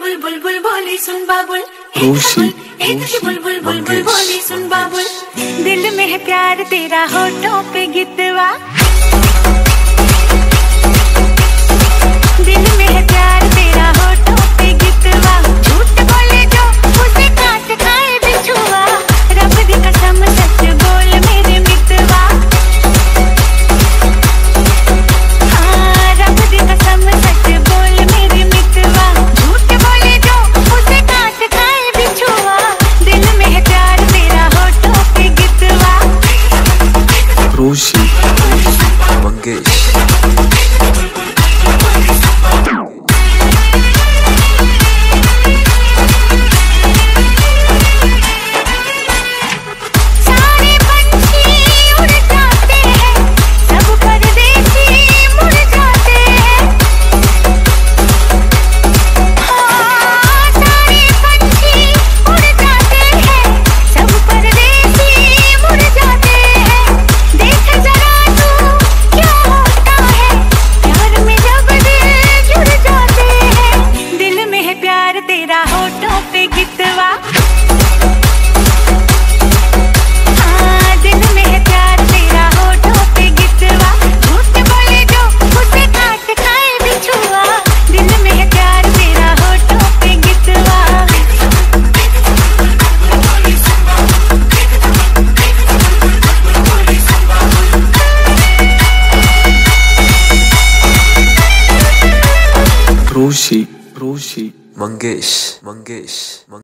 बुलबुल बोली सुन बाबुल, एक बुलबुल बोली सुन बाबुल। दिल में है प्यार तेरा होठों पे गितवा, दिल में है प्यार तेरा होठों पे गितवा। झूठ बोले जो उसे काट खाए बिछुआ, रब दी कसम सच बोल मेरे मितवा। हाँ रब दी कसम सच बोल मेरे मितवा। झूठ बोले जो उसे काट खाए बिछुआ, दिल में है प्यार तेरा होठों पे गितवा। रोशी मंगेश तेरा होठों पे गितवा। हाँ दिल में है प्यार तेरा होठों पे गितवा। झूठ बोले जो उसे काट खाए बिछुआ, दिल में है प्यार तेरा होठों पे गितवा। रोशी मंगेश।